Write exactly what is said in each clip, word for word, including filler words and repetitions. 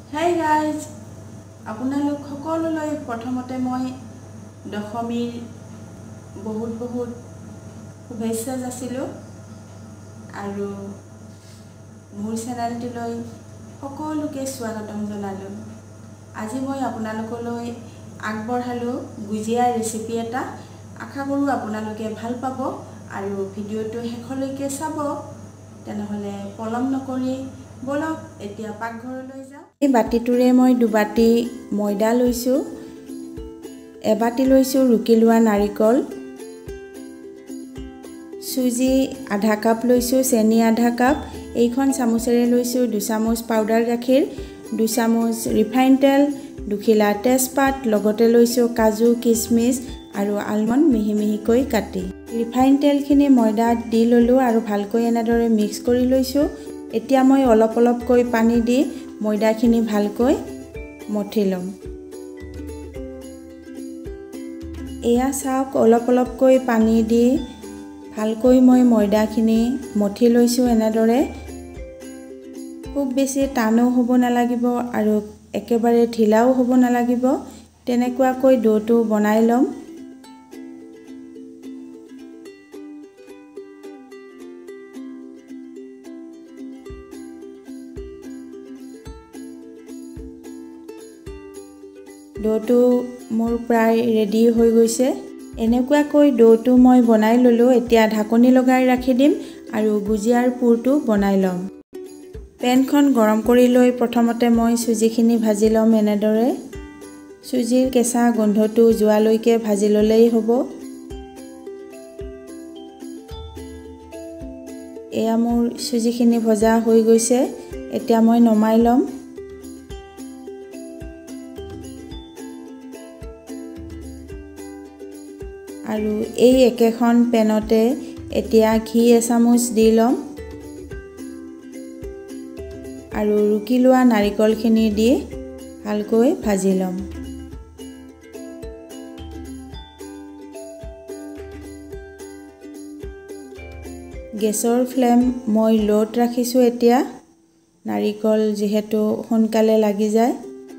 Hey guys, আপোনালোক সকলোলৈ প্ৰথমতে মই দশমীৰ বহুত বহুত শুভেচ্ছা যাচিলোঁ আৰু মোৰ চেনেলটোলৈ সকলোকে স্বাগতম জনালোঁ। আজি মই আপোনালোকলৈ আগবঢ়ালোঁ গুজিয়া ৰেচিপি এটা। আশা কৰোঁ আপোনালোকে ভাল পাব আৰু ভিডিঅ'টো শেষলৈকে চাব। তেনেহ'লে পলম নকৰি বলক এতিয়া পাকঘৰলৈ যাওঁ। এই বাটিটোৰে মই দুবাটি ময়দা লৈছোঁ, এবাটি লৈছোঁ ৰুকি লোৱা নাৰিকল, চুজি আধা কাপ লৈছোঁ, চেনি আধা কাপ, এইখন চামুচেৰে লৈছোঁ দুচামুচ পাউডাৰ গাখীৰ, দুচামুচ ৰিফাইন তেল, দুখিলা তেজপাত, লগতে লৈছোঁ কাজু কিচমিচ আৰু আলমণ্ড মিহি মিহিকৈ কাটি। ৰিফাইন তেলখিনি ময়দাত দি ল'লোঁ আৰু ভালকৈ এনেদৰে মিক্স কৰি লৈছোঁ। এতিয়া মই অলপ অলপকৈ পানী দি ময়দাখিনি ভালকৈ মঠি ল'ম। এয়া চাওক, অলপ অলপকৈ পানী দি ভালকৈ মই ময়দাখিনি মঠি লৈছোঁ এনেদৰে। খুব বেছি টানো হ'ব নালাগিব আৰু একেবাৰে ঢিলাও হ'ব নালাগিব, তেনেকুৱাকৈ ডোটো বনাই ল'ম। ডোটো মোৰ প্ৰায় ৰেডি হৈ গৈছে। এনেকুৱাকৈ ডোটো মই বনাই ল'লোঁ। এতিয়া ঢাকনি লগাই ৰাখি দিম আৰু গুজিয়াৰ পুৰটো বনাই ল'ম। পেনখন গৰম কৰি লৈ প্ৰথমতে মই চুজিখিনি ভাজি ল'ম এনেদৰে। চুজিৰ কেঁচা গোন্ধটো যোৱালৈকে ভাজি ল'লেই হ'ব। এয়া মোৰ চুজিখিনি ভজা হৈ গৈছে, এতিয়া মই নমাই ল'ম। আৰু এই একেখন পেনতে এতিয়া ঘি এচামুচ দি ল'ম আৰু ৰুকি লোৱা নাৰিকলখিনি দি ভালকৈ ভাজি ল'ম। গেছৰ ফ্লেম মই ল'ত ৰাখিছোঁ এতিয়া, নাৰিকল যিহেতু সোনকালে লাগি যায়।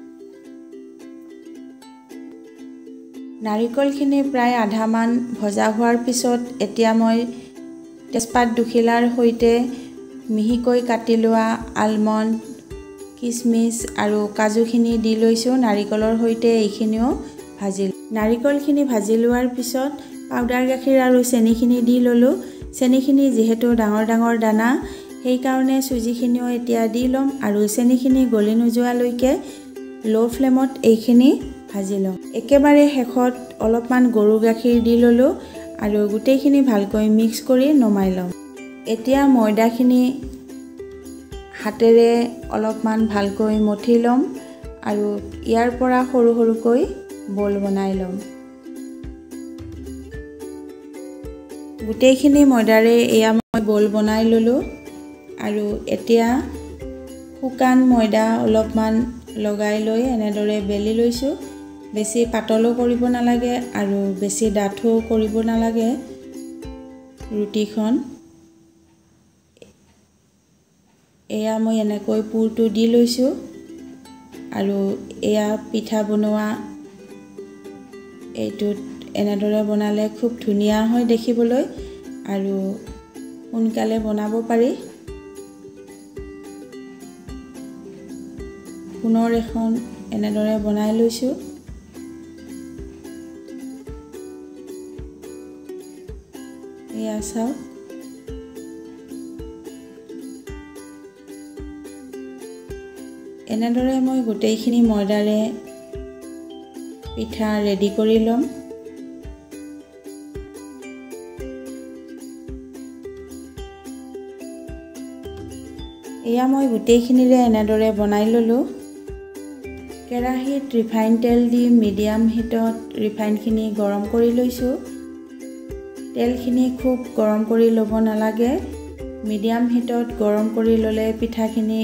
নাৰিকলখিনি প্ৰায় আধামান ভজা হোৱাৰ পিছত এতিয়া মই তেজপাত দুখিলাৰ সৈতে মিহিকৈ কাটি লোৱা আলমণ্ড, কিচমিচ আৰু কাজুখিনি দি লৈছোঁ নাৰিকলৰ সৈতে। এইখিনিও ভাজি নাৰিকলখিনি ভাজি লোৱাৰ পিছত পাউডাৰ গাখীৰ আৰু চেনিখিনি দি ল'লোঁ। চেনিখিনি যিহেতু ডাঙৰ ডাঙৰ দানা, সেইকাৰণে চুজিখিনিও এতিয়া দি ল'ম আৰু চেনিখিনি গলি নোযোৱালৈকে ল' ফ্লেমত এইখিনি ভাজি ল'ম। একেবাৰে শেষত অলপমান গৰু গাখীৰ দি ল'লোঁ আৰু গোটেইখিনি ভালকৈ মিক্স কৰি নমাই ল'ম। এতিয়া ময়দাখিনি হাতেৰে অলপমান ভালকৈ মঠি ল'ম আৰু ইয়াৰ পৰা সৰু সৰুকৈ বল বনাই ল'ম। গোটেইখিনি ময়দাৰে এয়া মই বল বনাই ল'লোঁ আৰু এতিয়া শুকান ময়দা অলপমান লগাই লৈ এনেদৰে বেলি লৈছোঁ। বেছি পাতলো কৰিব নালাগে আৰু বেছি ডাঠো কৰিব নালাগে ৰুটিখন। এয়া মই এনেকৈ পুৰটো দি লৈছোঁ আৰু এয়া পিঠা বনোৱা এইটোত এনেদৰে বনালে খুব ধুনীয়া হয় দেখিবলৈ আৰু সোনকালে বনাব পাৰি। পুনৰ এখন এনেদৰে বনাই লৈছোঁ। এয়া চাওক, এনেদৰে মই গোটেইখিনি ময়দাৰে পিঠা ৰেডি কৰি ল'ম। এয়া মই গোটেইখিনিৰে এনেদৰে বনাই ল'লোঁ। কেৰাহীত ৰিফাইন তেল দি মিডিয়াম হিটত ৰিফাইনখিনি গৰম কৰি লৈছোঁ। তেলখিনি খুব গৰম কৰি ল'ব নালাগে, মিডিয়াম হিটত গৰম কৰি ল'লে পিঠাখিনি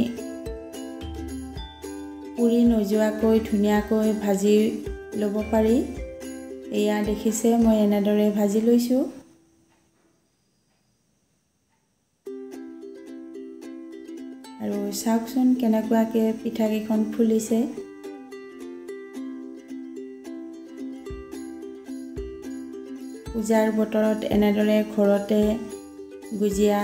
পুৰি নোযোৱাকৈ ধুনীয়াকৈ ভাজি ল'ব পাৰি। এয়া দেখিছে মই এনেদৰে ভাজি লৈছোঁ। আৰু চাওকচোন কেনেকুৱাকৈ পিঠাকেইখন ফুলিছে। পূজাৰ বতৰত এনেদৰে ঘৰতে গুজিয়া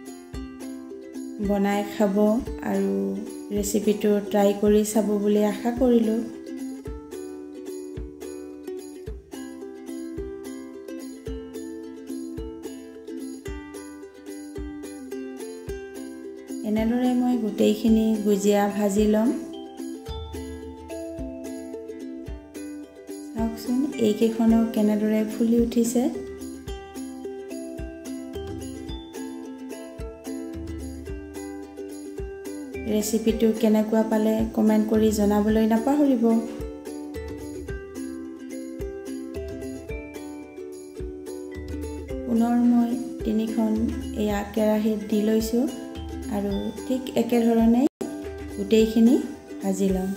বনাই খাব আৰু ৰেচিপিটো ট্ৰাই কৰি চাব বুলি আশা কৰিলোঁ। এনেদৰে মই গোটেইখিনি গুজিয়া ভাজি ল'ম। চাওকচোন এইকেইখনো কেনেদৰে ফুলি উঠিছে। ৰেচিপিটো কেনেকুৱা পালে কমেণ্ট কৰি জনাবলৈ নাপাহৰিব। পুনৰ মই তিনিখন এয়া কেৰাহীত দি লৈছোঁ আৰু ঠিক একেধৰণে গোটেইখিনি ভাজি ল'ম।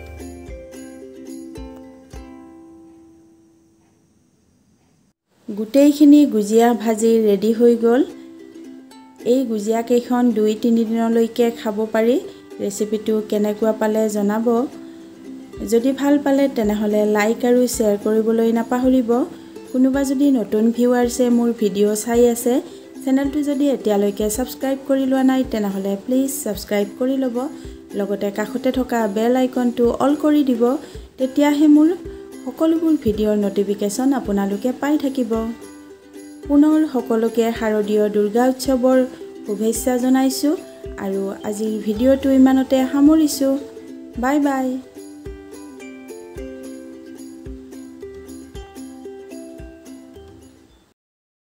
গোটেইখিনি গুজিয়া ভাজি ৰেডি হৈ গ'ল। এই গুজিয়াকেইখন দুই তিনিদিনলৈকে খাব পাৰি। ৰেচিপিটো কেনেকুৱা পালে জনাব। যদি ভাল পালে তেনেহ'লে লাইক আৰু শ্বেয়াৰ কৰিবলৈ নাপাহৰিব। কোনোবা যদি নতুন ভিউৱাৰ্ছে মোৰ ভিডিঅ' চাই আছে, চেনেলটো যদি এতিয়ালৈকে ছাবস্ক্ৰাইব কৰি লোৱা নাই তেনেহ'লে প্লিজ ছাবস্ক্ৰাইব কৰি ল'ব। লগতে কাষতে থকা বেল আইকনটো অল কৰি দিব, তেতিয়াহে মোৰ সকলোবোৰ ভিডিঅ'ৰ নটিফিকেশ্যন আপোনালোকে পাই থাকিব। পুনৰ সকলোকে শাৰদীয় দুৰ্গা উৎসৱৰ শুভেচ্ছা জনাইছোঁ আৰু আজিৰ ভিডিঅ'টো ইমানতে সামৰিছোঁ। Bye bye.